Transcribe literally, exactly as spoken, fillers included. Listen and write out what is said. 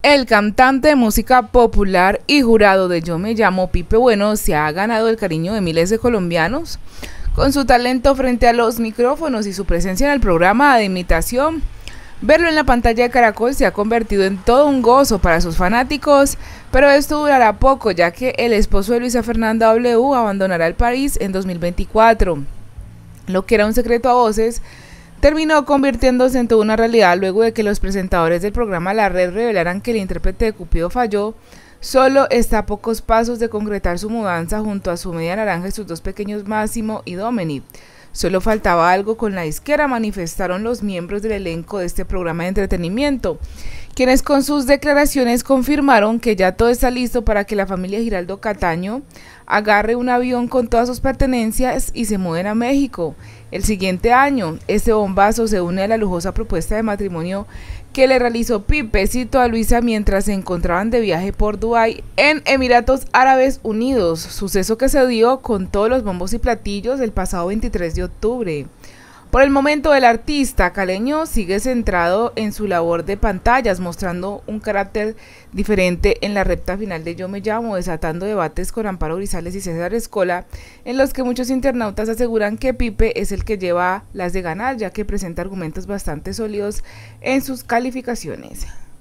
El cantante de música popular y jurado de Yo Me Llamo, Pipe Bueno, se ha ganado el cariño de miles de colombianos con su talento frente a los micrófonos y su presencia en el programa de imitación. Verlo en la pantalla de Caracol se ha convertido en todo un gozo para sus fanáticos, pero esto durará poco, ya que el esposo de Luisa Fernanda W abandonará el país en dos mil veinticuatro. Lo que era un secreto a voces terminó convirtiéndose en toda una realidad luego de que los presentadores del programa La Red revelaran que el intérprete de Cupido falló. Solo está a pocos pasos de concretar su mudanza junto a su media naranja y sus dos pequeños Máximo y Dominic. Solo faltaba algo con la disquera, manifestaron los miembros del elenco de este programa de entretenimiento, quienes con sus declaraciones confirmaron que ya todo está listo para que la familia Giraldo Cataño agarre un avión con todas sus pertenencias y se mueven a México el siguiente año. Este bombazo se une a la lujosa propuesta de matrimonio que le realizó Pipecito a Luisa mientras se encontraban de viaje por Dubái en Emiratos Árabes Unidos, suceso que se dio con todos los bombos y platillos el pasado veintitrés de octubre. Por el momento, el artista caleño sigue centrado en su labor de pantallas, mostrando un carácter diferente en la recta final de Yo Me Llamo, desatando debates con Amparo Grisales y César Escola, en los que muchos internautas aseguran que Pipe es el que lleva las de ganar, ya que presenta argumentos bastante sólidos en sus calificaciones.